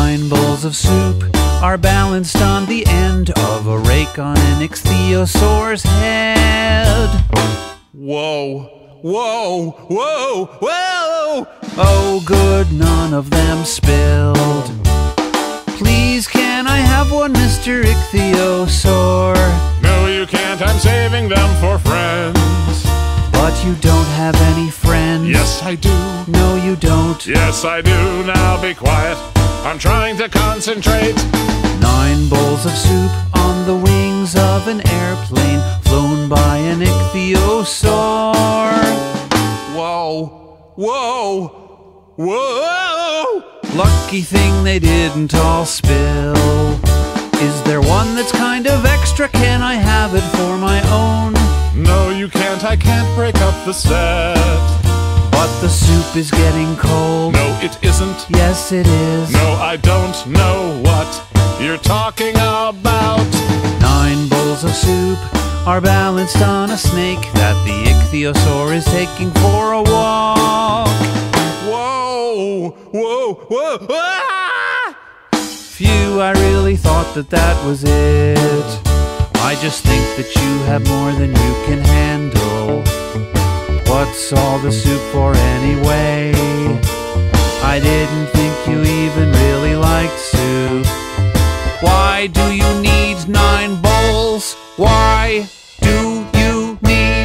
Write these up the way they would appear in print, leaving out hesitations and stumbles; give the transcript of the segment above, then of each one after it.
9 bowls of soup are balanced on the end of a rake on an ichthyosaur's head. Whoa, whoa, whoa, whoa! Oh good, none of them spilled. Please can I have one, Mr. Ichthyosaur? No, you can't, I'm saving them for friends. But you don't have any friends. Yes, I do. No, you don't. Yes, I do. Now be quiet. I'm trying to concentrate. 9 bowls of soup on the wings of an airplane flown by an ichthyosaur. Whoa, whoa, whoa! Lucky thing they didn't all spill. Is there one that's kind of extra? Can I have it for my own? No, you can't. I can't break up the set. But the soup is getting cold. No, it isn't. Yes, it is. No, I don't know what you're talking about. 9 bowls of soup are balanced on a snake that the ichthyosaur is taking for a walk. Whoa, whoa, whoa, ah! Phew, I really thought that was it. I just think that you have more than you can handle. What's all the soup for anyway? I didn't think you even really liked soup. Why do you need 9 bowls? Why do you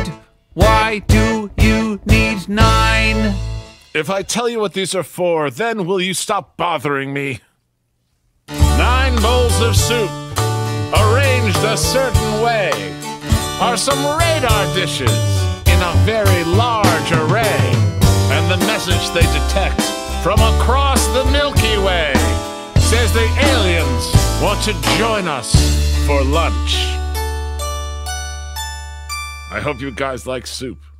need 9? If I tell you what these are for, then will you stop bothering me? 9 bowls of soup, arranged a certain way, are some radar dishes in a very large array. And the message they detect from across the Milky Way says the aliens want to join us for lunch. I hope you guys like soup.